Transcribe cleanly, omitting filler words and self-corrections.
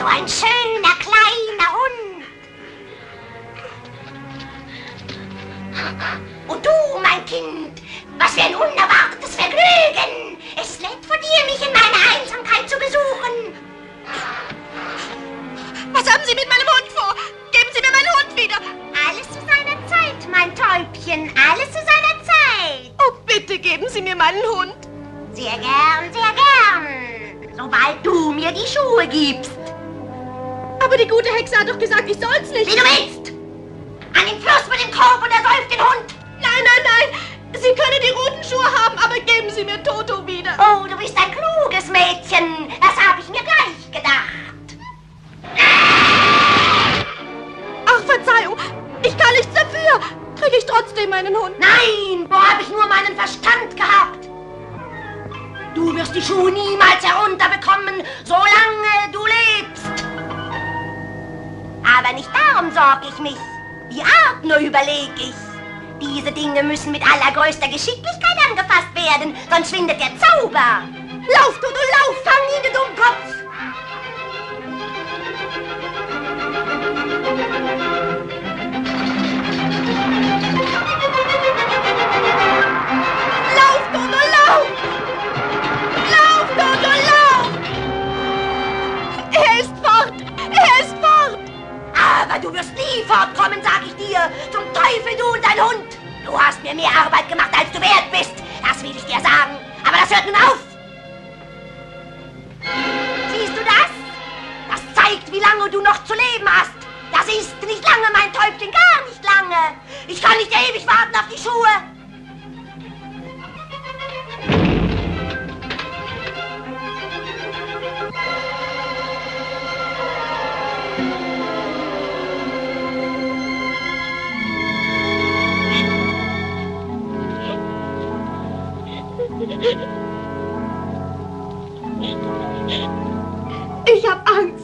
So ein schöner, kleiner Hund. Und du, mein Kind, was für ein unerwartetes Vergnügen. Es ist nett von dir, mich in meiner Einsamkeit zu besuchen. Was haben Sie mit meinem Hund vor? Geben Sie mir meinen Hund wieder. Alles zu seiner Zeit, mein Täubchen, alles zu seiner Zeit. Oh, bitte geben Sie mir meinen Hund. Sehr gern, sehr gern. Sobald du mir die Schuhe gibst. Aber die gute Hexe hat doch gesagt, ich soll's nicht. Wie du willst. An den Fluss mit dem Korb und ersäuft den Hund. Nein, nein, nein. Sie können die roten Schuhe haben, aber geben Sie mir Toto wieder. Oh, du bist ein kluges Mädchen. Das habe ich mir gleich gedacht. Ach, Verzeihung. Ich kann nichts dafür. Kriege ich trotzdem meinen Hund? Nein, wo habe ich nur meinen Verstand gehabt? Du wirst die Schuhe niemals herunterbekommen, solange du lebst. Aber nicht darum sorge ich mich. Die Art nur überlege ich. Diese Dinge müssen mit allergrößter Geschicklichkeit angefasst werden, sonst schwindet der Zauber. Lauf, Toto, lauf, fang ihn, du Dummkopf! Lauf, Toto, lauf! Lauf, Toto, lauf! Er ist fort! Er ist fort! Aber du wirst nie fortkommen, sag ich dir. Zum Teufel, du und dein Hund. Du hast mir mehr Arbeit gemacht, als du wert bist. Das will ich dir sagen. Aber das hört nun auf. Siehst du das? Das zeigt, wie lange du noch zu leben hast. Das ist nicht lange, mein Täubchen, gar nicht lange. Ich kann nicht ewig warten auf die Schuhe. Ich hab Angst.